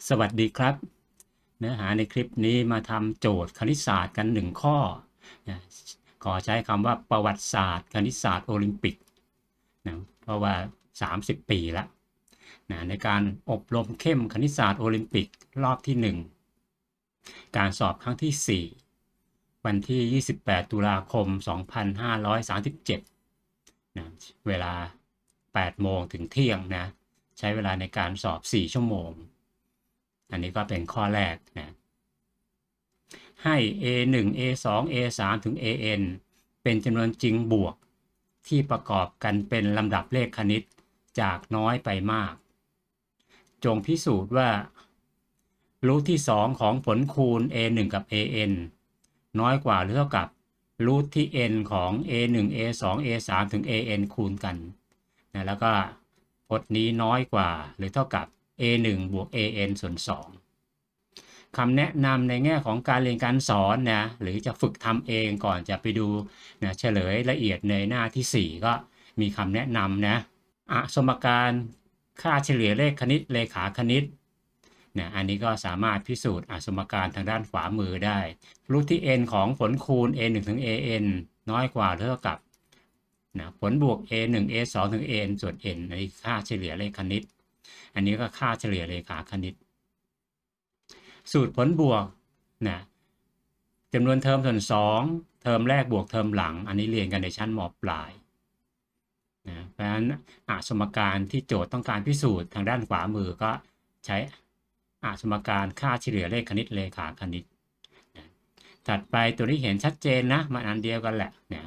สวัสดีครับเนื้อหาในคลิปนี้มาทำโจทย์คณิตศาสตร์กัน1ข้อนะขอใช้คำว่าประวัติศาสตร์คณิตศาสตร์โอลิมปิกนะเพราะว่า30 ปีแล้วนะในการอบรมเข้มคณิตศาสตร์โอลิมปิกรอบที่1การสอบครั้งที่4วันที่28ตุลาคม2537นะเวลา8 โมงถึงเที่ยงนะใช้เวลาในการสอบ4 ชั่วโมงอันนี้ก็เป็นข้อแรกนะให้ A1 A2 A3 ถึง AN เป็นจำนวนจริงบวกที่ประกอบกันเป็นลำดับเลขคณิตจากน้อยไปมากจงพิสูจน์ว่ารูทที่2ของผลคูณ A1 กับ AN น้อยกว่าหรือเท่ากับรูทที่ n ของ A1 A2 A3 ถึง AN คูณกันนะแล้วก็พจน์นี้น้อยกว่าหรือเท่ากับ A1 บวก AN ส่วน2คำแนะนำในแง่ของการเรียนการสอนนะหรือจะฝึกทำเองก่อนจะไปดูนะเฉลยละเอียดในหน้าที่4ก็มีคำแนะนำนะสมการค่าเฉลี่ยเลขคณิตเลขาคณิตนะอันนี้ก็สามารถพิสูจน์สมการทางด้านขวามือได้รูทที่ n ของผลคูณ a1 ถึง an น้อยกว่าหรือเท่ากับนะผลบวก a1 a2 ถึง an ส่วน n อันนี้ค่าเฉลี่ยเลขคณิตอันนี้ก็ค่าเฉลี่ยเลขาคณิตสูตรผลบวกนะจำนวนเทอมส่วน2เทอมแรกบวกเทอมหลังอันนี้เรียนกันในชั้นม.ปลายนะเพราะฉะนั้นสมการที่โจทย์ต้องการพิสูจน์ทางด้านขวามือก็ใช้สมการค่าเฉลี่ยเลขคณิตเลขาคณิตนะถัดไปตัวนี้เห็นชัดเจนนะมันอันเดียวกันแหละนะ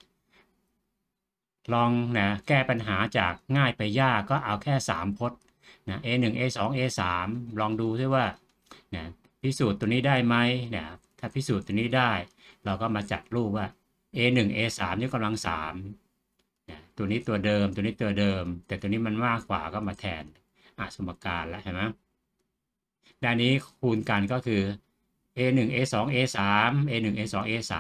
ลองนะแก้ปัญหาจากง่ายไปยากก็เอาแค่3พจน์นะ A1 A2 A3 ลองดูซิว่านะพิสูจน์ตัวนี้ได้ไหมนะถ้าพิสูจน์ตัวนี้ได้เราก็มาจัดรูปว่า A1 A3 ยกกำลัง3นะตัวนี้ตัวเดิมตัวนี้ตัวเดิมแต่ตัวนี้มันมากกว่าก็มาแทนสมการแล้วเห็นไหมด้านนี้คูณกันก็คือ A1 A2 A3 A1 A2 A3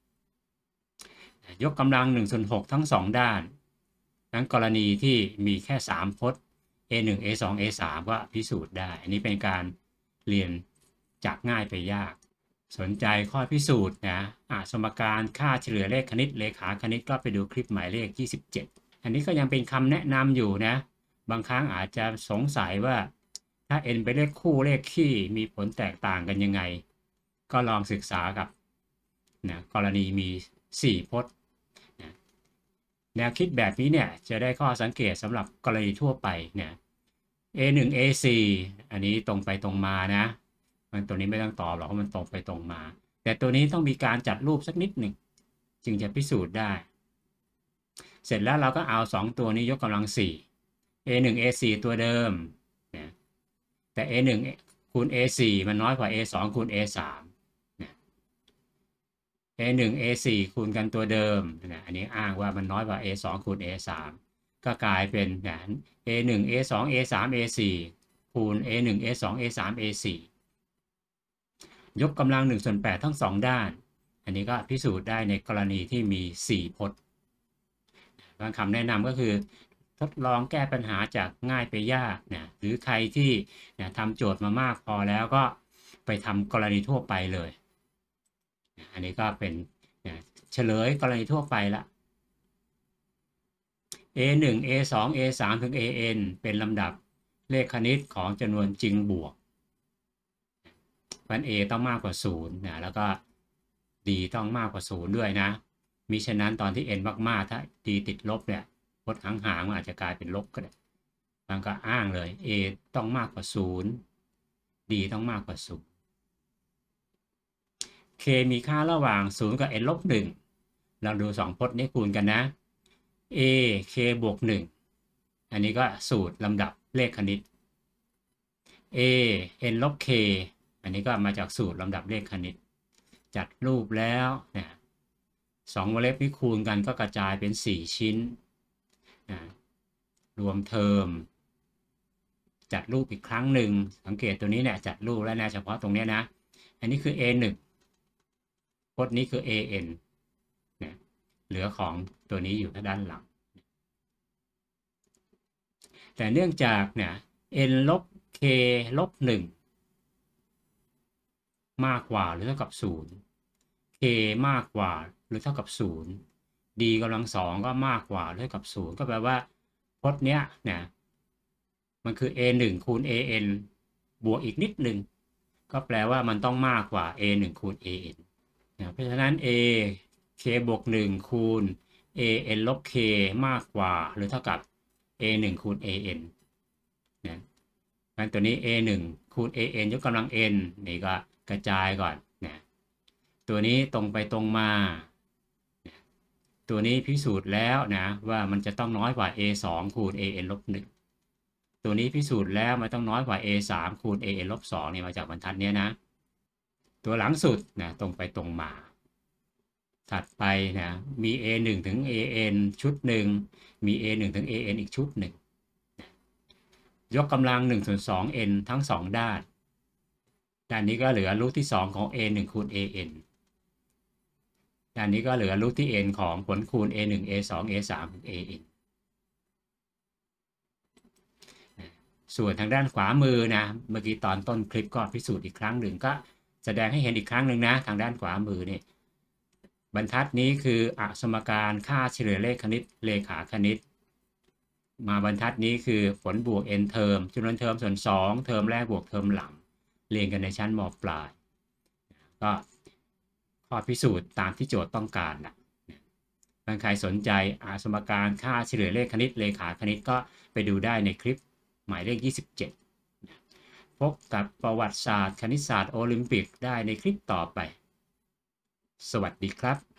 ยกกำลัง1/6ทั้ง2ด้านนั้นกรณีที่มีแค่3พจน์ A1 A2 A3 ก็พิสูจน์ได้อันนี้เป็นการเรียนจากง่ายไปยากสนใจข้อพิสูจน์นะสมการค่าเฉลี่ยเลขคณิตเลขาคณิตก็ไปดูคลิปหมายเลข27อันนี้ก็ยังเป็นคำแนะนำอยู่นะบางครั้งอาจจะสงสัยว่าถ้า n เป็นเลขคู่เลขคี่มีผลแตกต่างกันยังไงก็ลองศึกษากับนะกรณีมี4พจน์แนวคิดแบบนี้เนี่ยจะได้ข้อสังเกตสำหรับกรณีทั่วไปเนี่ย A1 A4 อันนี้ตรงไปตรงมานะมันตัวนี้ไม่ต้องตอบหรอกเพราะมันตรงไปตรงมาแต่ตัวนี้ต้องมีการจัดรูปสักนิดหนึ่งจึงจะพิสูจน์ได้เสร็จแล้วเราก็เอา2ตัวนี้ยกกำลัง4 A1 A4 ตัวเดิมนะแต่ A1 คูณ A4 มันน้อยกว่า A2 คูณ A3 นะ A1 A4 คูณกันตัวเดิมนะอันนี้อ้างว่ามันน้อยกว่า A2 คูณ A3 ก็กลายเป็นนะ A1 A2 A3 A4 คูณ A1 A2 A3 A4 ยกกำลัง1/8ทั้ง2ด้านอันนี้ก็พิสูจน์ได้ในกรณีที่มี4พจน์บางคำแนะนำก็คือทดลองแก้ปัญหาจากง่ายไปยากนะหรือใครที่นะทำโจทย์มามากพอแล้วก็ไปทำกรณีทั่วไปเลยอันนี้ก็เป็นนะเฉลยกรณีทั่วไปละ A1 A2 A3 ถึง AN เป็นลำดับเลขคณิตของจำนวนจริงบวกเพราะ A ต้องมากกว่า0นะแล้วก็ D ต้องมากกว่า0ด้วยนะมิฉะนั้นตอนที่ n มากๆถ้า D ติดลบเนี่ยพจน์ห่างๆมันอาจจะกลายเป็นลบก็ได้มันก็อ้างเลย A ต้องมากกว่า0 D ต้องมากกว่า0 K มีค่าระหว่าง0กับ n ลบ1เราดู2พจน์นี้คูณกันนะ A K บวก1อันนี้ก็สูตรลำดับเลขคณิต A n ลบ K อันนี้ก็มาจากสูตรลำดับเลขคณิตจัดรูปแล้วนะ2 วงเล็บนี้คูณกันก็กระจายเป็น4ชิ้นนะรวมเทอมจัดรูปอีกครั้งหนึ่งสังเกตตัวนี้เนี่ยจัดรูปแล้วนะเฉพาะตรงนี้นะอันนี้คือ A1 พจน์นี้คือ AN นะเหลือของตัวนี้อยู่ด้านหลังแต่เนื่องจากเนี่ย n ลบ k ลบมากกว่าหรือเท่ากับ0 k มากกว่าหรือเท่ากับ0 d กำลัง2ก็มากกว่าหรือเท่ากับ0ก็แปลว่าพจน์เนี้ยนะมันคือ a1 คูณ an บวกอีกนิดหนึ่งก็แปลว่ามันต้องมากกว่า a1 คูณ an นะเพราะฉะนั้น a k บวก1คูณ an ลบ k มากกว่าหรือเท่ากับ a1 คูณ an นะงั้นตัวนี้ a1 คูณ an ยกกำลัง n นี่ก็กระจายก่อนนะตัวนี้ตรงไปตรงมาตัวนี้พิสูจน์แล้วนะว่ามันจะต้องน้อยกว่า a2 คูณ an ลบ1ตัวนี้พิสูจน์แล้วมันต้องน้อยกว่า a3 คูณ an ลบ2เนี่ยมาจากบรรทัดนี้นะตัวหลังสุดนะตรงไปตรงมาถัดไปนะมี a1 ถึง an ชุดหนึ่งมี a1 ถึง an อีกชุดหนึ่งยกกำลัง1/2 n ทั้ง2ด้านด้านนี้ก็เหลือรูทที่2ของ a1 คูณ an ด้านนี้ก็เหลือรูทที่ n ของผลคูณ a1 a2 a3 ถึง an ส่วนทางด้านขวามือนะเมื่อกี้ตอนต้นคลิปก็พิสูจน์อีกครั้งหนึ่งก็แสดงให้เห็นอีกครั้งหนึ่งนะทางด้านขวามือเนี่ยบรรทัดนี้คืออสมการค่าเฉลี่ยเลขคณิตเลขาคณิตมาบรรทัดนี้คือผลบวก n เทอมจำนวนเทอมส่วน2เทอมแรกบวกเทอมหลังเรียนกันในชั้นม.ปลายก็ข้อพิสูจน์ตามที่โจทย์ต้องการนะใครสนใจสมการค่าเฉลี่ยเลขคณิตเลขาคณิตก็ไปดูได้ในคลิปหมายเลข27พบกับประวัติศาสตร์คณิตศาสตร์โอลิมปิกได้ในคลิปต่อไปสวัสดีครับ